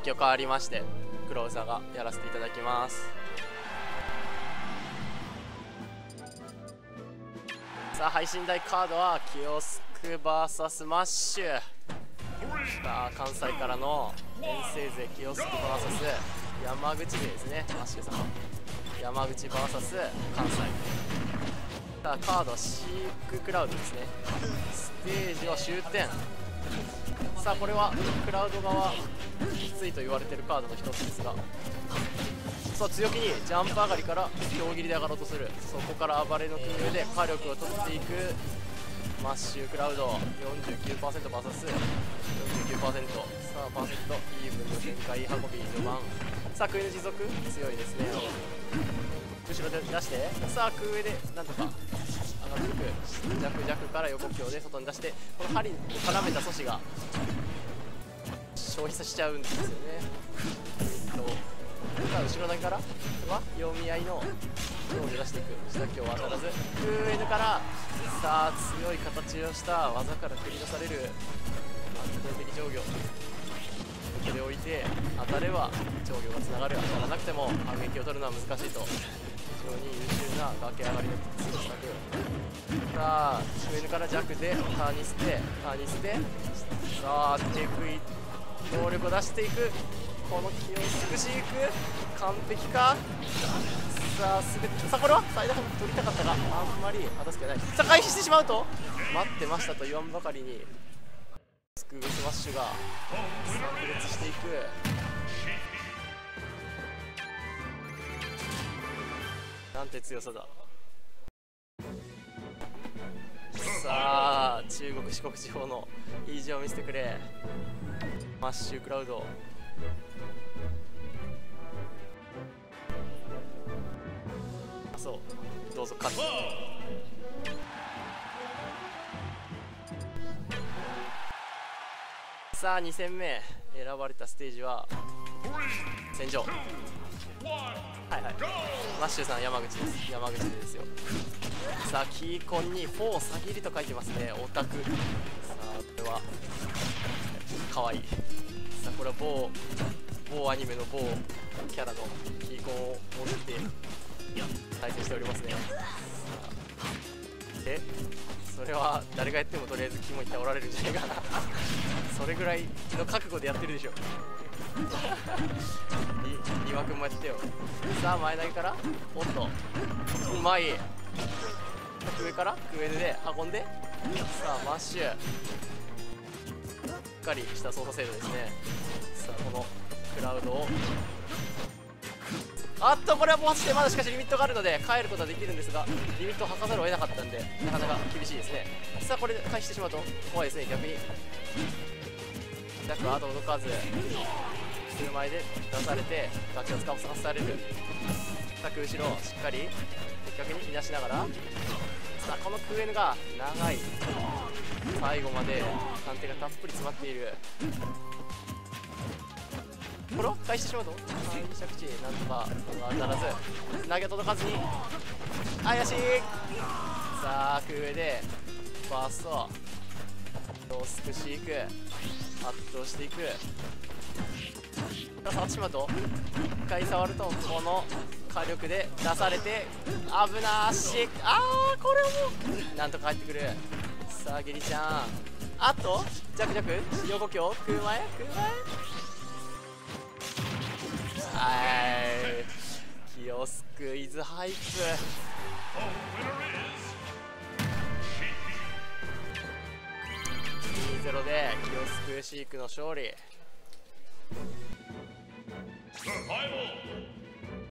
急変わりまして黒ウサがやらせていただきます。さあ配信台カードはキヨスク VS マッシュ。さあ関西からの遠征勢キヨスク VS 山口勢ですね。マッシュさん山口 VS 関西。さあカードはシーククラウドですね。ステージは終点。さあこれはクラウド側きついと言われてるカードの一つですが、さあ強気にジャンプ上がりから強切りで上がろうとする。そこから暴れの空上で火力を取っていくマッシュクラウド 49%vs49%。 さあパーセントイーブンの展開運び序盤。さあ空上持続強いですね。後ろで出してさあ空上でなんとか上がっていく。弱から横強で外に出してこの針を絡めた阻止が消費させちゃうんですよね。さあ後ろ投げからは読み合いの上下出していく。下強は当たらず空 N からさあ強い形をした技から繰り出される安定的上下。ここで置いて当たれば上下がつながる。当たらなくても反撃を取るのは難しいと非常に優秀な崖上がりの強さく。さあ上 N から弱でターに捨てさあ手食い能力を出していく。この気を美しく完璧か。さあすぐさあこれは最大幅取りたかったがあんまり果たす気はない。さあ回避してしまうと待ってましたと言わんばかりにスクールスマッシュが炸裂していく。なんて強さだ。さあ中国四国地方の意地を見せてくれマッシュクラウド。そうどうぞ勝つ。さあ2戦目選ばれたステージは戦場。はいはいマッシュさん山口です。山口でですよ。さあキーコンに4さぎりと書いてますね。オタク。さあこれはかわいい。さあこれは某アニメの某キャラのキーコンを持って対戦しておりますね。でそれは誰がやってもとりあえずキモいっておられるんじゃないかなそれぐらいの覚悟でやってるでしょリワ君もやってよ。さあ前投げからおっとうまい。上から上で運んでさあマッシュしっかりした操作精度ですね。さあこのクラウドをあっとこれはもうしてまだしかしリミットがあるので帰ることはできるんですがリミットを吐かざるを得なかったんでなかなか厳しいですね。さあこれで返してしまうと怖いですね。逆に弱は届かず数枚で出されてガチを使わされる。さあ後ろしっかり的確にいなしながらさあこの空 N が長い。最後まで判定がたっぷり詰まっている。これを返してしまうと着地なんとか当たらず投げ届かずに怪しい。さあ空上でファーストロースクしていく。圧倒していく。触ってしまうと1回触るとこの火力で出されて危なし。これをもうなんとか入ってくる。さあゲリちゃんあと弱横強空前キヨスクイズハイプ。2-0でキヨスクシークの勝利。